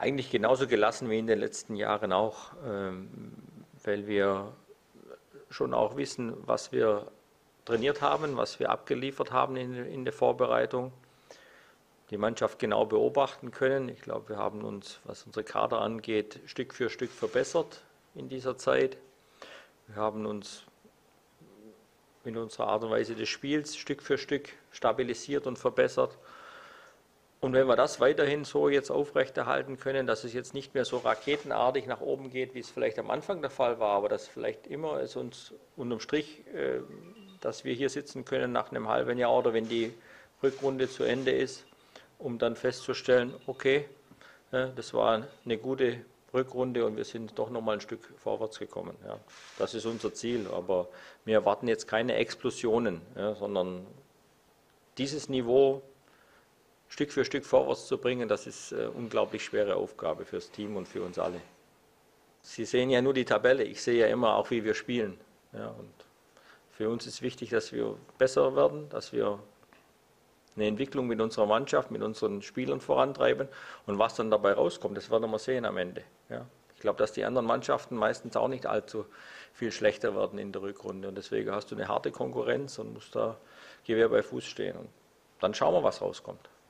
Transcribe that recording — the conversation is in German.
Eigentlich genauso gelassen wie in den letzten Jahren auch, weil wir schon auch wissen, was wir trainiert haben, was wir abgeliefert haben in der Vorbereitung, die Mannschaft genau beobachten können. Ich glaube, wir haben uns, was unsere Kader angeht, Stück für Stück verbessert in dieser Zeit. Wir haben uns in unserer Art und Weise des Spiels Stück für Stück stabilisiert und verbessert. Und wenn wir das weiterhin so jetzt aufrechterhalten können, dass es jetzt nicht mehr so raketenartig nach oben geht, wie es vielleicht am Anfang der Fall war, aber dass vielleicht immer es uns unterm Strich, dass wir hier sitzen können nach einem halben Jahr oder wenn die Rückrunde zu Ende ist, um dann festzustellen, okay, das war eine gute Rückrunde und wir sind doch nochmal ein Stück vorwärts gekommen. Ja. Das ist unser Ziel, aber wir erwarten jetzt keine Explosionen, ja, sondern dieses Niveau Stück für Stück vorwärts zu bringen, das ist eine unglaublich schwere Aufgabe fürs Team und für uns alle. Sie sehen ja nur die Tabelle, ich sehe ja immer auch, wie wir spielen. Ja, und für uns ist wichtig, dass wir besser werden, dass wir eine Entwicklung mit unserer Mannschaft, mit unseren Spielern vorantreiben und was dann dabei rauskommt, das werden wir sehen am Ende. Ja. Ich glaube, dass die anderen Mannschaften meistens auch nicht allzu viel schlechter werden in der Rückrunde und deswegen hast du eine harte Konkurrenz und musst da Gewehr bei Fuß stehen und dann schauen wir, was rauskommt.